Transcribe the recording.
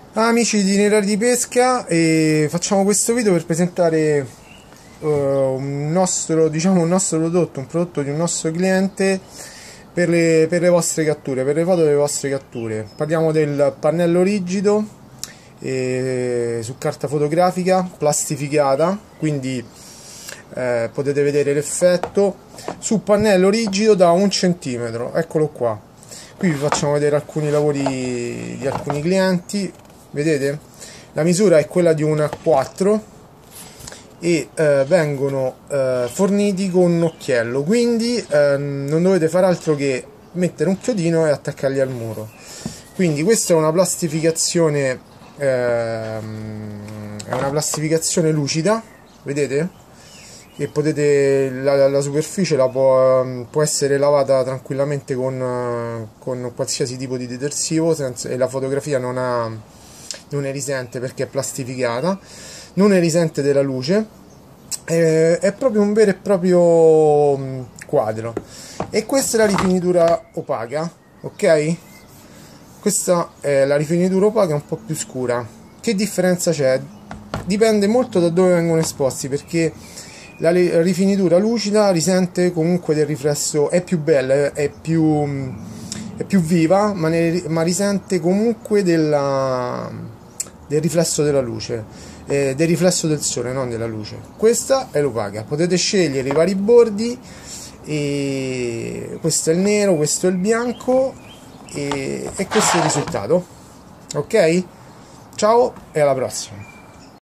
Amici di Nerari di Pesca, e facciamo questo video per presentare un nostro prodotto, un prodotto di un nostro cliente per le vostre catture, per le foto delle vostre catture. Parliamo del pannello rigido su carta fotografica plastificata, quindi potete vedere l'effetto su pannello rigido da 1 centimetro. Eccolo qua. Qui vi facciamo vedere alcuni lavori di alcuni clienti. Vedete? La misura è quella di un A4 e vengono forniti con un occhiello, quindi non dovete fare altro che mettere un chiodino e attaccarli al muro. Quindi questa è una plastificazione lucida, vedete? E potete, la superficie può essere lavata tranquillamente con qualsiasi tipo di detersivo e la fotografia non è risente perché è plastificata, non è risente della luce, è proprio un vero e proprio quadro. E questa è la rifinitura opaca, ok? Questa è la rifinitura opaca, un po' più scura. Che differenza c'è? Dipende molto da dove vengono esposti, perché la rifinitura lucida risente comunque del riflesso, è più bella, è più viva, ma risente comunque del riflesso della luce, del riflesso del sole, non della luce. Questa è l'opaca, potete scegliere i vari bordi, e questo è il nero, questo è il bianco, e questo è il risultato. Ok? Ciao e alla prossima.